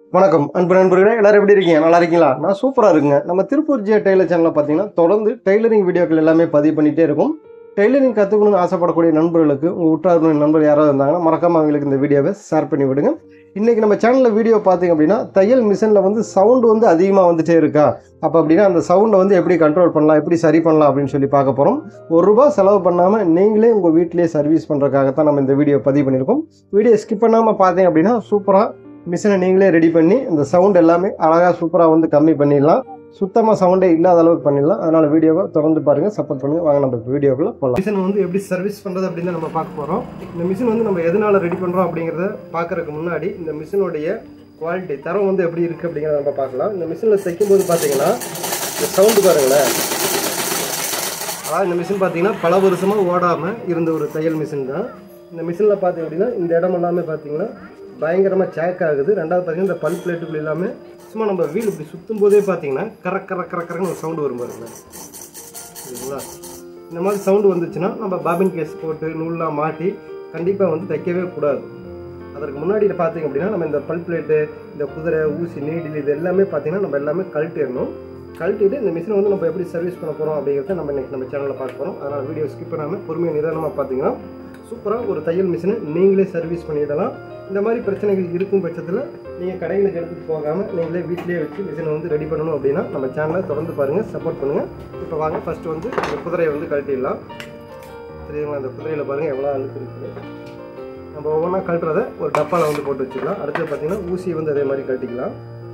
வணக்கம் அன்பு நண்பர்களே, எல்லாரும் எப்படி இருக்கீங்க? நல்லா இருக்கீங்களா? நான் சூப்பராக இருக்குங்க. நம்ம திருப்பூர் ஜியா டெய்லர் சேனலில் பார்த்தீங்கன்னா தொடர்ந்து டெய்லரிங் வீடியோக்கள் எல்லாமே பதிவு பண்ணிகிட்டே இருக்கும். டெய்லரிங் கற்றுக்கணும்னு ஆசைப்படக்கூடிய நண்பர்களுக்கு உங்கள் உற்றார் நண்பர் யாராவது இருந்தாங்கன்னா மறக்காமல் அவங்களுக்கு இந்த வீடியோவை ஷேர் பண்ணி விடுங்க. இன்றைக்கி நம்ம சேனலில் வீடியோ பார்த்தீங்க அப்படின்னா தையல் மிஷினில் வந்து சவுண்டு வந்து அதிகமாக வந்துட்டே இருக்கா, அப்போ அப்படின்னா அந்த சவுண்டை வந்து எப்படி கண்ட்ரோல் பண்ணலாம், எப்படி சரி பண்ணலாம் அப்படின்னு சொல்லி பார்க்க போகிறோம். ₹1 செலவு பண்ணாமல் நீங்களே உங்கள் வீட்டிலேயே சர்வீஸ் பண்ணுறதுக்காகத்தான் நம்ம இந்த வீடியோ பதிவு பண்ணியிருக்கோம். வீடியோ ஸ்கிப் பண்ணாமல் பார்த்தீங்க அப்படின்னா சூப்பராக மிஷினை நீங்களே ரெடி பண்ணி இந்த சவுண்ட் எல்லாமே அழகாக சூப்பராக வந்து கம்மி பண்ணிடலாம். சுத்தமாக சவுண்டே இல்லாத அளவுக்கு பண்ணிடலாம். அதனால் வீடியோவை தொடர்ந்து பாருங்கள், சப்போர்ட் பண்ணுங்கள். வாங்க நம்ம வீடியோக்குள்ள போகலாம். மிஷின் வந்து எப்படி சர்வீஸ் பண்ணுறது அப்படின்னு நம்ம பார்க்க போகிறோம். இந்த மிஷின் வந்து நம்ம எதனால் ரெடி பண்ணுறோம் அப்படிங்கிறத பார்க்குறதுக்கு முன்னாடி இந்த மிஷினுடைய குவாலிட்டி தரம் வந்து எப்படி இருக்குது அப்படிங்கிறத நம்ம பார்க்கலாம். இந்த மிஷினில் தைக்கும்போது பார்த்தீங்கன்னா இந்த சவுண்டு பாருங்களேன். அதாவது இந்த மிஷின் பார்த்தீங்கன்னா பல வருஷமாக ஓடாமல் இருந்த ஒரு தையல் மிஷின் தான். இந்த மிஷினில் பார்த்தீங்க அப்படின்னா இந்த இடம் எல்லாமே பார்த்தீங்கன்னா பயங்கரமாக சேக் ஆகுது. ரெண்டாவது பார்த்தீங்கன்னா இந்த பல் பிளேட்டுகள் எல்லாமே சும்மா நம்ம வீல் இப்படி சுற்றும் போதே பார்த்தீங்கன்னா கரக்கரன்னு ஒரு சவுண்டு வரும் பாருங்க. சரிங்களா? இந்த மாதிரி சவுண்டு வந்துச்சுன்னா நம்ம பாபின் கேஸ் போட்டு நூல்லாம் மாட்டி கண்டிப்பாக வந்து தைக்கவே கூடாது. அதற்கு முன்னாடி பார்த்தீங்க அப்படின்னா நம்ம இந்த பல் பிளேட்டு, இந்த குதிரை, ஊசி, நீடில் இது எல்லாமே பார்த்தீங்கன்னா நம்ம எல்லாமே கழட்டிடணும். கழட்டிட்டு இந்த மிஷினை வந்து நம்ம எப்படி சர்வீஸ் பண்ண போகிறோம் அப்படிங்கிறத நம்ம இன்றைக்கி நம்ம சேனலில் பார்க்க போகிறோம். அதனால் வீடியோ ஸ்கிப் பண்ணாமல் பொறுமையாக நிதானமாக பார்த்தீங்கன்னா சூப்பராக ஒரு தையல் மிஷினை நீங்களே சர்வீஸ் பண்ணிடலாம். இந்த மாதிரி பிரச்சனைகள் இருக்கும் பட்சத்தில் நீங்கள் கடைகளுக்கு எடுத்துகிட்டு போகாமல் நீங்களே வீட்டிலேயே வச்சு மிஷினை வந்து ரெடி பண்ணணும் அப்படின்னா நம்ம சேனலை தொடர்ந்து பாருங்கள், சப்போர்ட் பண்ணுங்கள். இப்போ வாங்க ஃபஸ்ட்டு வந்து இந்த குதிரையை வந்து கழட்டிடலாம். சரிங்களா? அந்த குதிரையில் பாருங்கள் எவ்வளோ அழுக்கு இருக்குது. நம்ம ஒவ்வொன்றா கழட்டுறதை ஒரு டப்பாவில் வந்து போட்டு வச்சுக்கலாம். அடுத்து பார்த்தீங்கன்னா ஊசியை வந்து அதே மாதிரி கழட்டிக்கலாம்.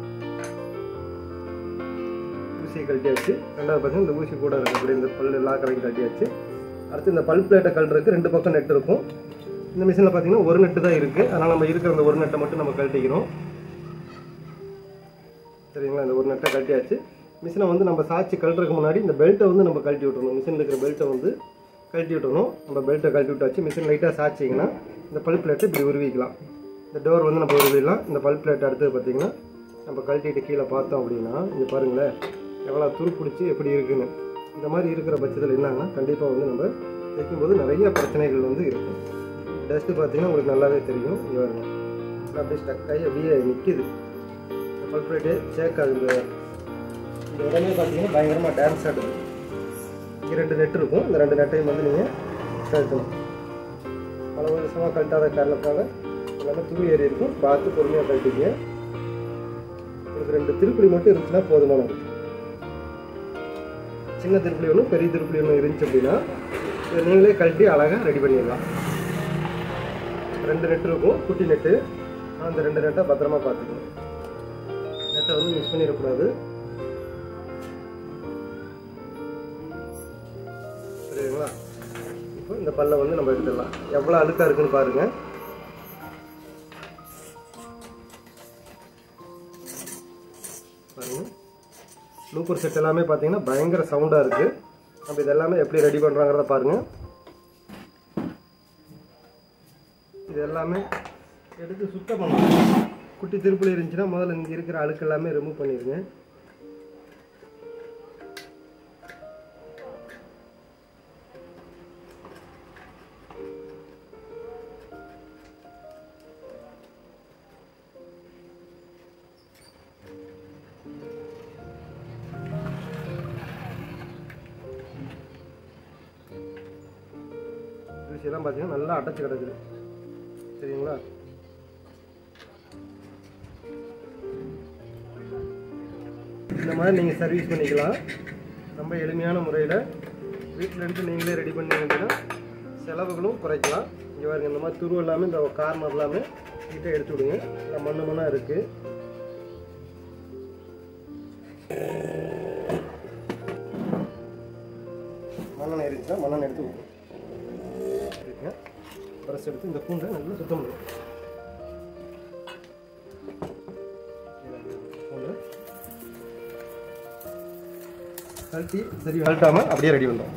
ஊசியை கழட்டியாச்சு. ரெண்டாவது பார்த்தீங்கன்னா இந்த ஊசி கூட இருக்கக்கூடிய இந்த பல் எல்லா கடையும் கழட்டியாச்சு. அடுத்து இந்த பல் பிளேட்டை கழட்டுறதுக்கு 2 பக்கம் நெட் இருக்கும். இந்த மிஷினில் பார்த்தீங்கன்னா ஒரு நெட்டு தான் இருக்குது. அதனால் நம்ம இருக்கிற அந்த ஒரு நெட்டை மட்டும் நம்ம கழட்டிக்கிறோம். சரிங்களா? இந்த ஒரு நெட்டை கழட்டியாச்சு. மிஷினை வந்து நம்ம சாய்ச்சி கழட்டுறதுக்கு முன்னாடி இந்த பெல்ட்டை வந்து நம்ம கழட்டி விட்டுறணும். மிஷினில் இருக்கிற பெல்ட்டை வந்து கழட்டி விட்டுறணும். நம்ம பெல்ட்டை கழட்டி விட்டாச்சு. மிஷின் லைட்டாக சாய்ச்சிங்கன்னா இந்த பல் பிளேட்டை இப்படி உருவிக்கலாம். இந்த டோர் வந்து நம்ம உருவிடலாம். இந்த பல் பிளேட்டை அடுத்தது பார்த்தீங்கன்னா நம்ம கழட்டிட்டு கீழே பார்த்தோம் அப்படின்னா இங்கே பாருங்களேன் எவ்வளோ துரு பிடிச்சி எப்படி இருக்குன்னு. இந்த மாதிரி இருக்கிற பட்சத்தில் என்னன்னா கண்டிப்பாக வந்து நம்ம தைக்கும்போது நிறைய பிரச்சனைகள் வந்து இருக்கும். டஸ்ட்டு பார்த்தீங்கன்னா உங்களுக்கு நல்லாவே தெரியும். இது வருங்க அப்படியே ஸ்டக் ஆகி அப்படியே நிற்கிது. இந்த பல் பிளேட்டே சேக் ஆகுது. இந்த இடமே பார்த்தீங்கன்னா பயங்கரமாக டான்ஸ் ஆடுது. இங்கே 2 நெட் இருக்கும். இந்த 2 நெட்டையும் வந்து நீங்கள் கழட்டணும். பல வருஷமாக கழட்டாத காரணத்தால் எல்லாமே துணி ஏறி இருக்கும். பார்த்து பொறுமையாக கழட்டிங்க. உங்களுக்கு 2 திருப்பி மட்டும் இருந்துச்சுன்னா போதுமானது. சின்ன திருப்பி ஒன்று, பெரிய திருப்பி ஒன்று இருந்துச்சு அப்படின்னா இதை நீங்களே கழட்டி அழகாக ரெடி பண்ணிடலாம். 2 நெட் இருக்கும், குட்டி நெட்டு. அந்த 2 நெட்டை பத்திரமா பார்த்துக்கணும். நெட்டை வந்து மிஸ் பண்ணிடக்கூடாது. சரிங்களா? இப்போ இந்த பல்லை வந்து நம்ம எடுத்துடலாம். எவ்வளோ அழுக்காக இருக்குன்னு பாருங்கள். பாருங்கள் லூப்பர் செட் எல்லாமே பார்த்தீங்கன்னா பயங்கர சவுண்டாக இருக்குது. நம்ம இதெல்லாமே எப்படி ரெடி பண்ணுறாங்கிறத பாருங்கள். இது எல்லாமே எடுத்து சுத்தம் பண்ணணும். குட்டி திருப்புளி இருந்துச்சுன்னா முதல்ல இங்கே இருக்கிற அழுக்கு எல்லாமே ரிமூவ் பண்ணிடுங்க. இதெல்லாம் பார்த்தீங்கன்னா நல்லா அடைச்சி கிடக்குது. சரிங்களா? இந்த மாதிரி நீங்கள் சர்வீஸ் பண்ணிக்கலாம். ரொம்ப எளிமையான முறையில் வீட்டில் இருந்து நீங்களே ரெடி பண்ணிங்கன்னா செலவுகளும் குறைக்கலாம். இங்கே பாருங்க இந்த மாதிரி துரு எல்லாமே இந்த கார்னர் எல்லாமே நீட்டாக எடுத்து விடுங்க. இல்லை மண்ணாக இருக்குது. மண்ணெண்ணெய் இருந்துச்சுன்னா மண்ணெண்ணெய் எடுத்து விடுங்க. ப்ரஷ் எடுத்து இந்த பூண்டை நல்லா சுத்தம் பண்ணுங்க. பூண்டை கழட்டி சரி கழட்டாமல் அப்படியே ரெடி பண்ணுறோம்.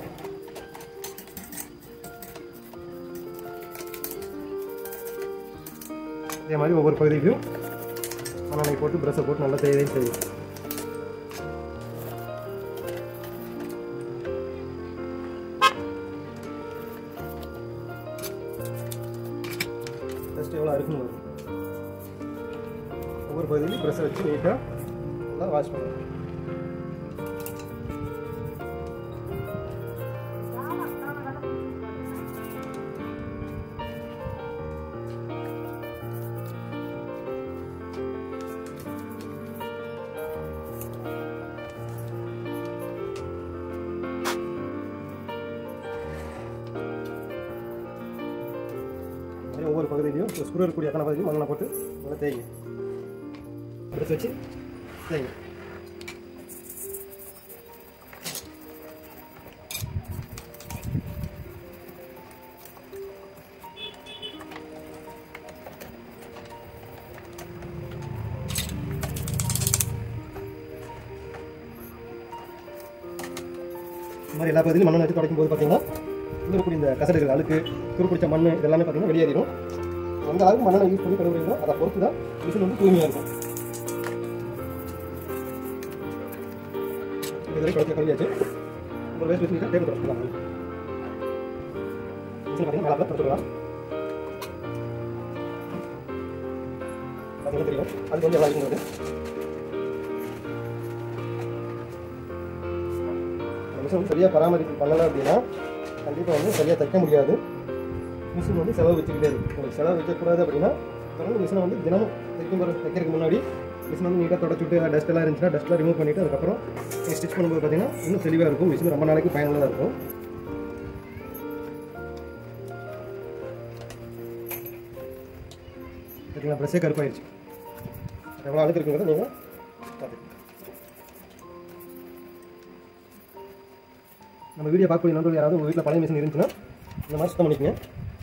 இதே மாதிரி ஒவ்வொரு பகுதிக்கும் மண்ணெண்ணெய் போட்டு ப்ரஷ்ஷை போட்டு நல்லா தேவையும் செய்யும். டஸ்ட் எவ்வளோ இருக்குன்னு ஒவ்வொரு பகுதியிலையும் ப்ரெஷ்ஷை வச்சு நீட்டாக நல்லா வாஷ் பண்ணுவோம். ஒவ்வொரு பகுதியிலையும் ஸ்க்ரூ இருக்கக்கூடிய அத்தனை பகுதியும் மண்ணை போட்டு நல்லா தேய்ங்க. ப்ரெஷ் வச்சு தேய்ங்க. இந்த மாதிரி எல்லா பகுதியிலும் மண்ணை வச்சு துடைக்கும் போது பார்த்தீங்கன்னா இருக்கக்கூடிய இந்த கசடுகள், அழுக்கு, துருப்பிடிச்ச மண் இதெல்லாமே பார்த்தீங்கன்னா வெளியேறிடும். எந்த அளவுக்கு மண்ணை யூஸ் பண்ணி கழுவுறீங்களோ அதை பொறுத்து தான் மிஷின் வந்து தூய்மையாக இருக்கும். இதுவரை குழந்தை கழுவியாச்சு. ஒரு வேஸ்ட் மிஷின் டேபிள் தொடச்சிக்கலாம். மிஷின் பார்த்தீங்கன்னா நல்லா தொடச்சிக்கலாம். பார்த்தீங்கன்னா தெரியும் அது கொஞ்சம் எல்லாம் இருக்குங்கிறது. மிஷின் வந்து சரியாக பராமரிப்பு பண்ணலை அப்படின்னா கண்டிப்பாக வந்து சரியாக தைக்க முடியாது. மிஷின் வந்து செலவு வச்சுக்கிட்டே இருக்கும். உங்களுக்கு செலவு வைக்கக்கூடாது அப்படின்னா தொடர்ந்து மிஷினை வந்து தினமும் தைக்கிறதுக்கு முன்னாடி மிஷின் வந்து நீட்டாக தொடச்சுட்டு டஸ்ட் எல்லாம் இருந்துச்சுன்னா டஸ்ட்லாம் ரிமூவ் பண்ணிவிட்டு அதுக்கப்புறம் ஸ்டிச் பண்ணும்போது பார்த்தீங்கன்னா இன்னும் தெளிவாக இருக்கும். மிஷின் ரொம்ப நாளைக்கு பயனுள்ளதாக இருக்கும். பார்த்தீங்களா ப்ரெஷ்ஷே கருப்பாயிடுச்சு. எவ்வளோ அழுக்கு இருக்குங்கிறத நீங்கள் பார்த்துக்கலாம். நம்ம வீடியோ பார்க்கக்கூடிய நண்பர்கள் யாராவது உங்கள் வீட்டில் பழைய மிஷின் இருந்துச்சுன்னா இந்த மாதிரி சுத்தம் பண்ணிக்கங்க.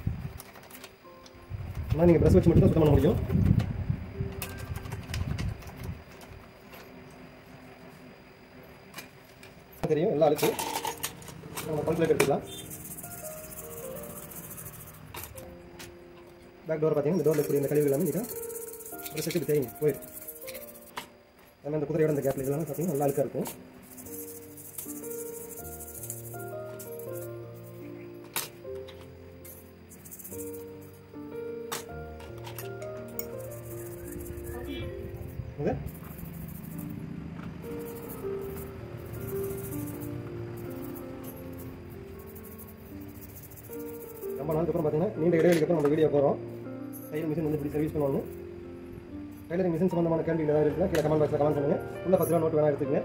ஆனால் நீங்கள் ப்ரெஷ் வச்சு மட்டும் தான் சுத்தம் பண்ண முடியும். தெரியும் எல்லா அழுக்கு நம்ம பல்கில் எடுத்துக்கலாம். பேக் டோர் பார்த்தீங்கன்னா இந்த டோரில் இருக்கக்கூடிய இந்த கழிவுகள் எல்லாமே நீங்கள் ப்ரெஷ் வச்சு தேய்ங்க போயிடும். அதனால் இந்த குதிரையோட இந்த கேப்பில் இதெல்லாம் பார்த்தீங்கன்னா நல்லா அழுக்காக இருக்கும். ரொம்ப நாளுக்கு அப்புறம் பார்த்தீங்கன்னா நீண்ட இடைவெளிக்கு அப்புறம் நம்ம வீடியோ போகிறோம். டைலர் மிஷின் வந்து இப்படி சர்வீஸ் பண்ணுவாங்க. டைலரிங் மிஷின் சம்பந்தமான கேள்வி ஏதாவது இருக்குன்னா கீழே கமெண்ட் பாக்ஸில் கமெண்ட் பண்ணுங்கள். உள்ள 10 ரூபா நோட்டு வேணா எடுத்துக்கங்க.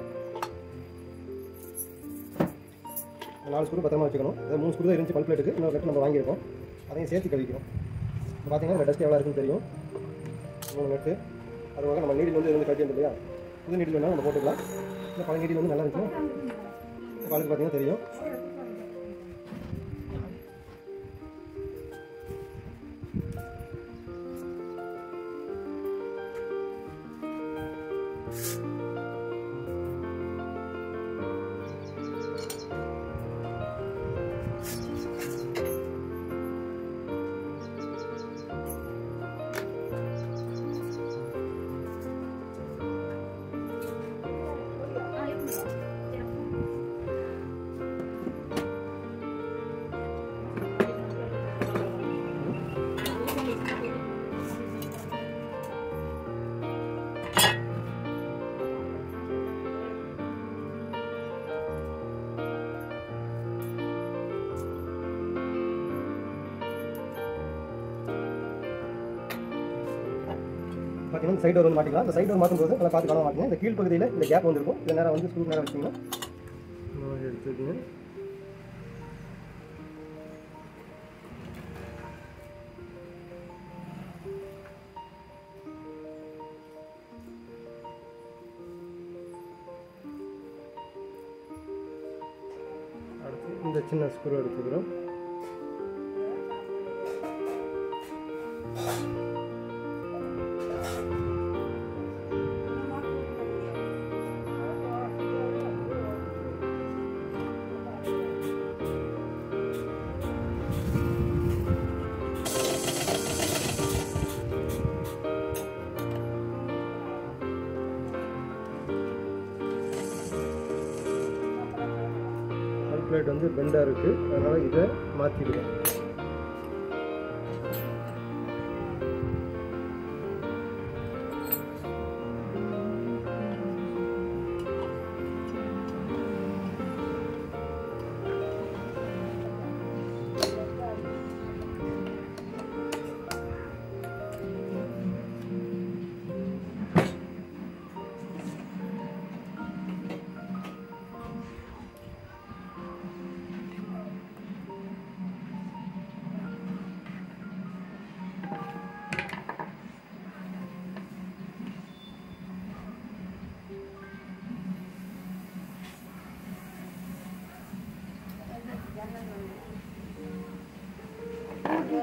4 ஸ்க்ரூ பத்திரமா வச்சுக்கணும். அதாவது 3 ஸ்க்ரூ தான் இருந்துச்சு பல்ப் பிளேட்டுக்கு. இன்னொரு நெட்டு நம்ம வாங்கியிருக்கோம். அதையும் சேர்த்து கழிக்கிறோம். இப்போ பார்த்தீங்கன்னா இந்த டஸ்ட் எவ்வளோ இருக்குன்னு தெரியும். 3 நெட்டு அதுவாக நம்ம நீடில் வந்து இருந்து கட்டி வந்து இல்லையா, புது நீடில் வேணால் நம்ம போட்டுக்கலாம். இல்லை பழைய நீடில் வந்து நல்லா இருந்துச்சுன்னா பழுக்கு பார்த்தீங்கன்னா தெரியும். பார்த்தீங்கன்னா சைடு டோர் வந்து மாட்டிக்கலாம். அந்த சைடு டோர் மாற்றும்போது நல்லா பார்த்து கவனமாக மாட்டிங்க. இந்த கீழ் பகுதியில் இந்த கேப் வந்துருக்கும். இந்த நேரம் வந்து ஸ்க்ரூ நேரம் வச்சிங்கன்னா எடுத்துக்கோங்க. அடுத்து இந்த சின்ன ஸ்க்ரூ எடுத்துக்கிறோம். பிளேட் வந்து பெண்டாக இருக்குது, அதனால் இதை மாற்றிடுவேன்.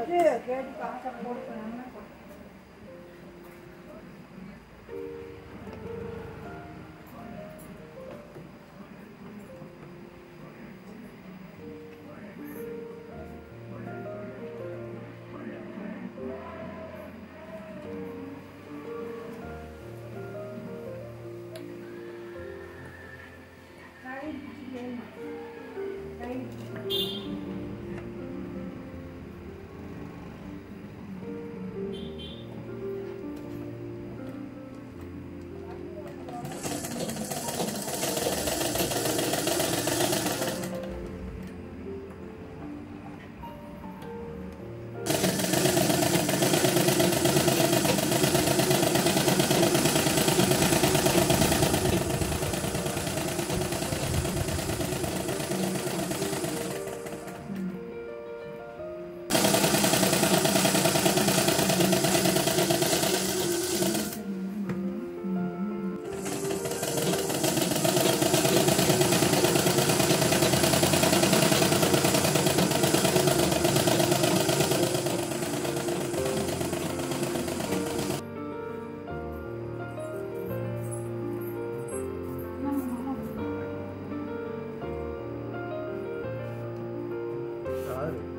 யாரு